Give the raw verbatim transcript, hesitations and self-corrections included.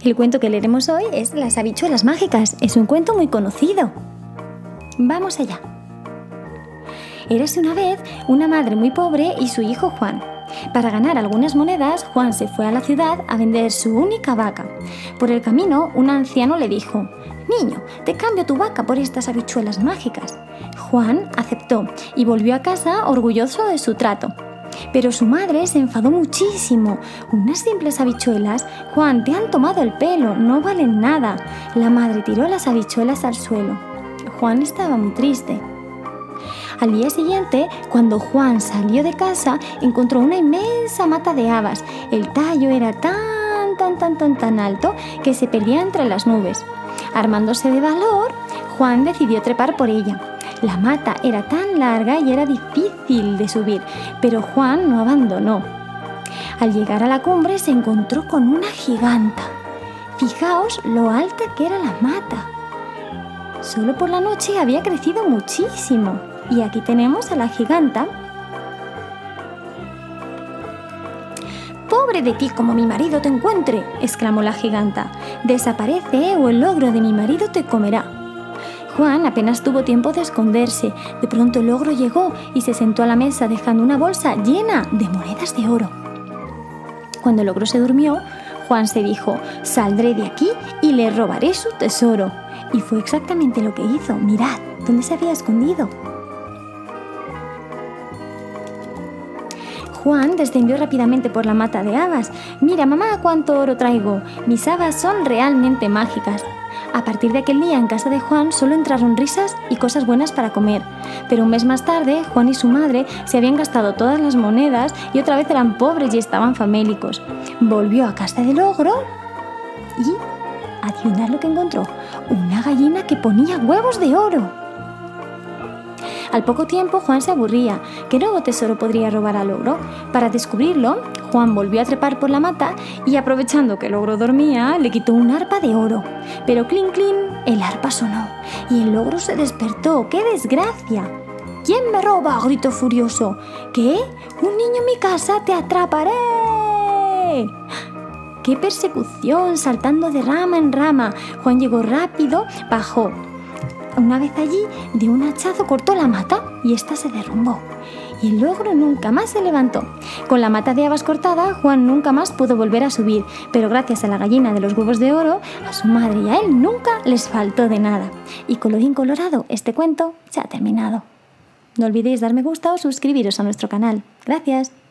El cuento que leeremos hoy es Las habichuelas mágicas. Es un cuento muy conocido. Vamos allá. Érase una vez una madre muy pobre y su hijo Juan. Para ganar algunas monedas, Juan se fue a la ciudad a vender su única vaca. Por el camino, un anciano le dijo: «Niño, te cambio tu vaca por estas habichuelas mágicas». Juan aceptó y volvió a casa orgulloso de su trato. Pero su madre se enfadó muchísimo. «Unas simples habichuelas, Juan, te han tomado el pelo, no valen nada». La madre tiró las habichuelas al suelo. Juan estaba muy triste. Al día siguiente, cuando Juan salió de casa, encontró una inmensa mata de habas. El tallo era tan, tan, tan, tan, tan alto que se perdía entre las nubes. Armándose de valor, Juan decidió trepar por ella. La mata era tan larga y era difícil de subir, pero Juan no abandonó. Al llegar a la cumbre se encontró con una giganta. Fijaos lo alta que era la mata. Solo por la noche había crecido muchísimo. Y aquí tenemos a la giganta. «¡Pobre de ti como mi marido te encuentre!», exclamó la giganta. «Desaparece o el ogro de mi marido te comerá». Juan apenas tuvo tiempo de esconderse. De pronto el ogro llegó y se sentó a la mesa dejando una bolsa llena de monedas de oro. Cuando el ogro se durmió, Juan se dijo: «Saldré de aquí y le robaré su tesoro». Y fue exactamente lo que hizo. Mirad dónde se había escondido. Juan descendió rápidamente por la mata de habas. «Mira, mamá, cuánto oro traigo. Mis habas son realmente mágicas». A partir de aquel día en casa de Juan solo entraron risas y cosas buenas para comer. Pero un mes más tarde, Juan y su madre se habían gastado todas las monedas y otra vez eran pobres y estaban famélicos. Volvió a casa del ogro y, adivinad lo que encontró, una gallina que ponía huevos de oro. Al poco tiempo Juan se aburría. ¿Qué nuevo tesoro podría robar al ogro? Para descubrirlo, Juan volvió a trepar por la mata y, aprovechando que el ogro dormía, le quitó un arpa de oro. Pero clink clink, el arpa sonó y el ogro se despertó. ¡Qué desgracia! «¿Quién me roba?», gritó furioso. «¿Qué? ¿Un niño en mi casa? ¡Te atraparé!». ¡Qué persecución! Saltando de rama en rama. Juan llegó rápido, bajó. Una vez allí, de un hachazo cortó la mata y ésta se derrumbó. Y el ogro nunca más se levantó. Con la mata de habas cortada, Juan nunca más pudo volver a subir, pero gracias a la gallina de los huevos de oro, a su madre y a él nunca les faltó de nada. Y colorín colorado, este cuento se ha terminado. No olvidéis dar me gusta o suscribiros a nuestro canal. Gracias.